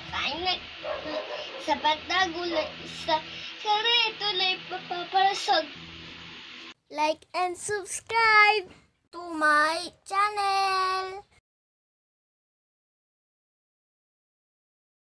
Kain na. Sapat na gulay. Tulay papaparasag. Like and subscribe to my channel.